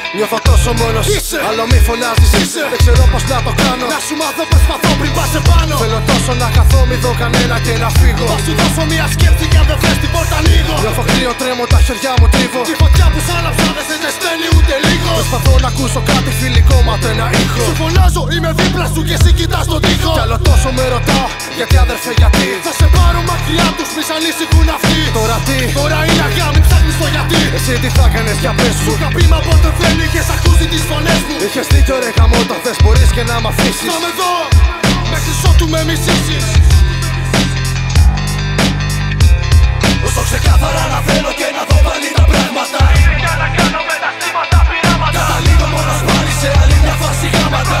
Νιώθω τόσο μόνος, είσαι, άλλο μη φωνάζεις, είσαι. Δεν ξέρω πως να το κάνω, να σου μάθω προσπαθώ πριν πας επάνω. Θέλω τόσο να καθώ, μη δω κανένα και να φύγω. Θα σου δώσω μια σκέψη κι αν δεν βρες την πόρτα ανοίγω. Νιώθω κρύο, τρέμω, τα χέρια μου τρίβω. Τη φωτιά που σ' άναψα δεν σε ζεσταίνει ούτε λίγο. Προσπαθώ να ακούσω κάτι φιλικό, μα το ένα ήχο. Σου φωνάζω, είμαι δίπλα σου και εσύ κοιτάς τον τοίχο. Κι άλλο τόσο με ρωτάω, γιατί αδερφέ γιατί. Θα σε πάρω μακριά τους, μη σ' ανήσυχουν αυτοί. Τώρα τι, τώρα είναι αργά, μην ψάχνεις το γιατί. Εσύ τι θα κάνεις για πες μου. Σου είχα πει μα πότε δεν είχες ακούσει τις φωνές μου. Είχες δίκιο ρε γαμώ, το θες μπορείς και να μ' αφήσεις. Θα με δω, μέχρι ότου με μισήσεις. Όσο ξεκάθαρα να θέλω και να δω πάλι τα πράγματα. Είναι για να κάνω μεταστήματα, πειράματα. Καταλήγω μόνος πάλι σε άλλη μια φάση γάματα.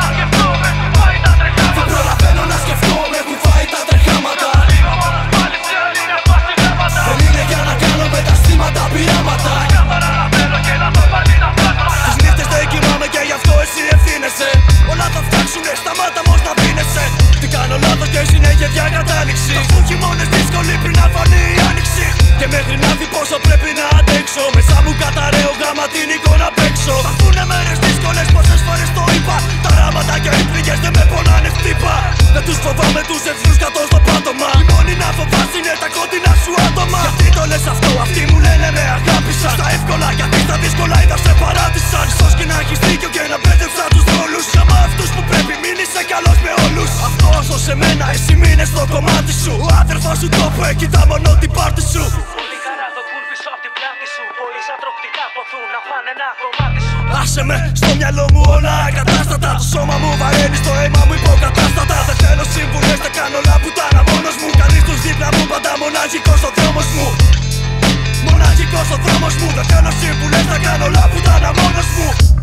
Δεν προλαβαίνω να σκεφτώ, με έχουν φάει τα τρεχάματα. Καταλήγω μόνος πάλι σε άλλη μια φάση γάματα. Δεν είναι για να κάνω μεταστήματα, πειράματα. Ξεκάθαρα να θέλω και να δω πάλι τα πράγματα. Τις νύχτες δεν κοιμάμαι και γι' αυτό εσύ ευθύνεσαι. Όλα θα φτιάξουνε, σταμάτα όμως να πίνεσαι. Τι κάνω λάθος και συνέχεια για κατάληξη. Θα βγουν χειμώνες δύσκολοι πριν να φανεί η άνοιξη. Και μέχρι να δει πόσο πρέπει να αντέξω. Μέσα μου καταραίω γάμα την εικόνα απ' έξω. Θα βγουνε μέρες δύσκολες, πόσες φορές το είπα. Τα ράματα και οι πληγές δεν με πονάνε χτύπα. Δεν τους φοβάμαι τους εχθρούς κάτω στο πάτωμα. Οι μόνοι να φοβάσαι είναι τα κοντινά σου άτομα. Γιατί το λες αυτό, αυτοί μου λένε με αγάπησαν. Στα εύκολα γιατί στα δύσκολα είδα σε παράτησαν. Ίσως και να έχεις δίκιο και να μπέρδεψα τους ρόλους. Άμα αυτούς που πρέπει μην είσαι καλός με όλους. Αυτό όσο σε μένα, εσύ μείνες στο κομμάτι σου. Ο άδερφος σου τόπο εκεί τα μόνο την πάρτι σου. Πολύ χαρά το κουλ πίσω απ' την πλάτη σου. Πολλοί σαν τροκτικά ποθούν να φάνε ένα κομμάτι σου. Άσε με, στο μυαλό μου όλα ακατάστατα. Το σώμα μου βαραίνει, στο αίμα μου υποκατάστατα. Δεν θέλω συμβουλές, θα κάνω όλα πουτάνα μόνος μου. Κανείς τους δίπλα μου, πάντα μοναχικός ο δρόμος μου. Μοναχικός ο δρόμος μου. Δεν θέλω συμβουλές, θα κάνω όλα πουτάνα μόνος μου.